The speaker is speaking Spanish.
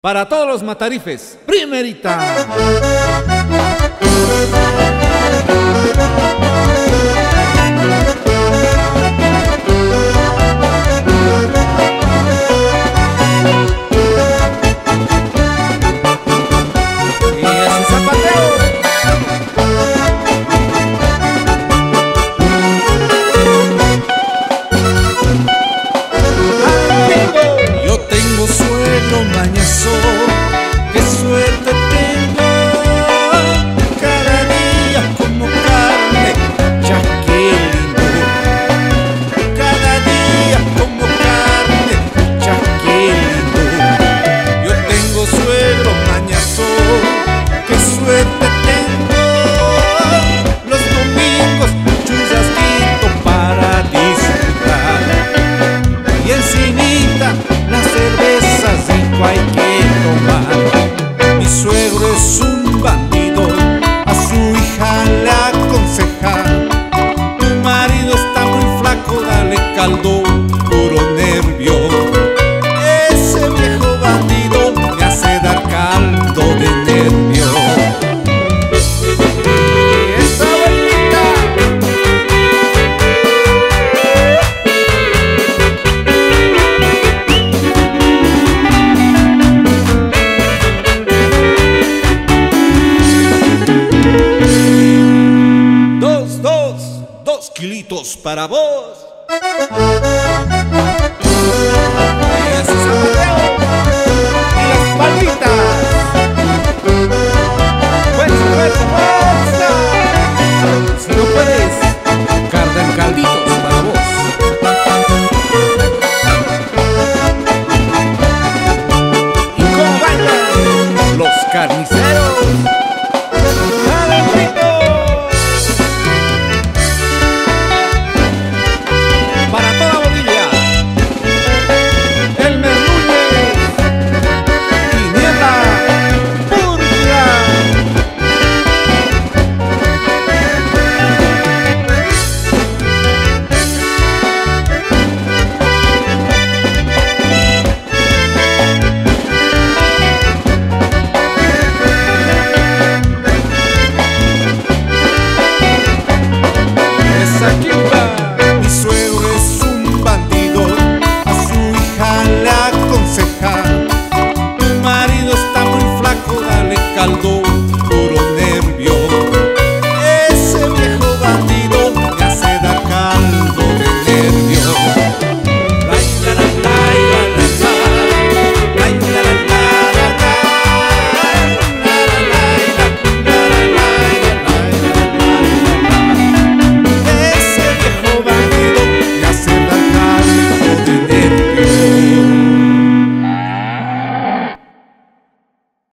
Para todos los matarifes, primerita. Mañoso, qué suerte tengo, cada día como carne, ya qué lindo, cada día como carne, ya qué lindo. Yo tengo suegro mañoso, qué suerte tengo, los domingos churrasquito para disfrutar y encinita las cervezas hay que tomar. Mi suegro es un bandido, a su hija le aconseja: tu marido está muy flaco, dale caldo, puro nervio. Ese viejo bandido me hace dar caldo de nervio. Kilitos para vos. Y ese zapateo y las palmitas. Fuerza, fuerza, fuerza. Si no puedes, cargan calditos para vos. ¿Y cómo bailan los carniceros?